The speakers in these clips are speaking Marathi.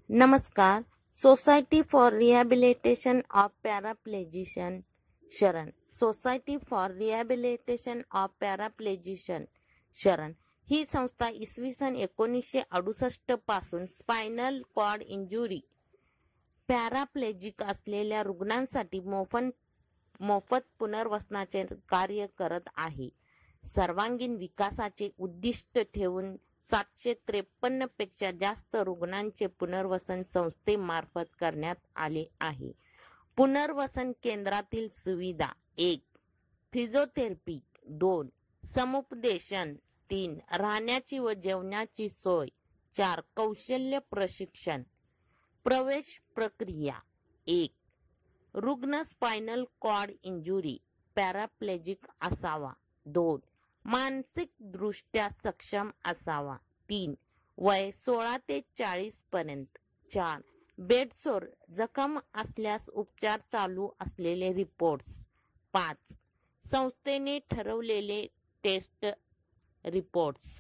नमस्कार. Society for rehabilitation of paraplegician Sharan. Society for rehabilitation of paraplegician Sharan ही संस्था इसवी सन 1968 पासून स्पायनल कॉर्ड इंजुरी पॅराप्लेजिक असलेल्या रुग्णांसाठी मोफत पुनर्वसनाचे कार्य करत आहे. सर्वांगीण विकासाचे उद्दिष्ट ठेवून 753 पेक्षा जास्त रुग्णांचे पुनर्वसन संस्थेमार्फत करण्यात आले आहे. पुनर्वसन केंद्रातील सुविधा: 1. फिजिओथेरपी, 2. समुपदेशन, 3. राहण्याची व जेवणाची सोय, 4. कौशल्य प्रशिक्षण. प्रवेश प्रक्रिया: 1. रुग्ण स्पायनल कॉर्ड इंजुरी पॅराप्लेजिक असावा. 2. मानसिक दृष्ट्या सक्षम असावा. 3. वय 16 ते 40 पर्यंत. 4. बेडसोर जखम असल्यास उपचार चालू असलेले रिपोर्ट्स. 5. संस्थेने ठरवलेले टेस्ट रिपोर्ट्स.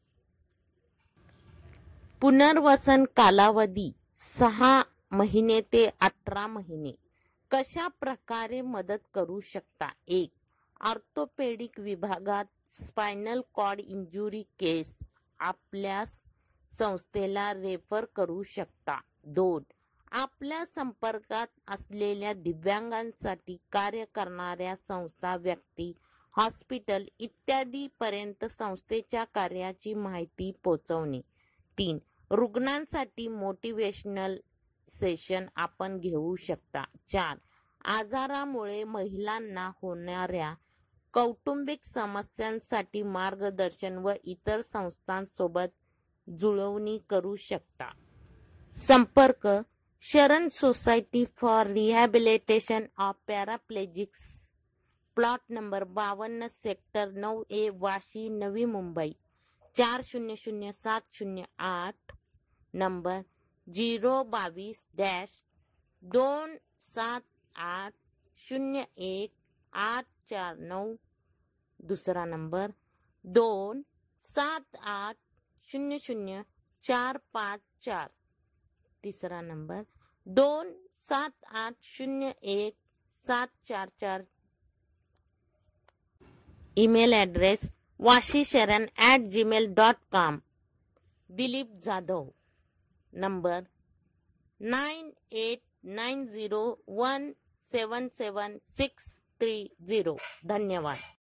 पुनर्वसन कालावधी 6 महिने ते 18 महिने. कशा प्रकारे मदत करू शकता? 1. ऑर्थोपेडिक विभागात स्पायनल कॉर्ड इंजुरी केस आपल्यास संस्थेला रेफर करू शकता. 2. आपल्या संपर्कात असलेल्या दिव्यांगांसाठी कार्य करणाऱ्या संस्था, व्यक्ती, हॉस्पिटल इत्यादी पर्यंत संस्थेच्या कार्याची माहिती पोहोचवणे. 3. रुग्णांसाठी मोटिवेशनल सेशन आपण घेऊ शकता. 4. आजारामुळे महिलांना होणाऱ्या कौटुंबिक समस्यांसाठी मार्गदर्शन व इतर संस्थांसोबत जुळवणी करू शकता. संपर्क: Sharan society for rehabilitation of paraplegics, plot number 52, sector 9A, Vashi, Navi Mumbai, 400708, number 022-27801-849. दुसरा नंबर 278000454. तिसरा number 27801-744. Email address washisharan@gmail.com. Dilip Jadhav. Number 9890177630. धन्यवाद.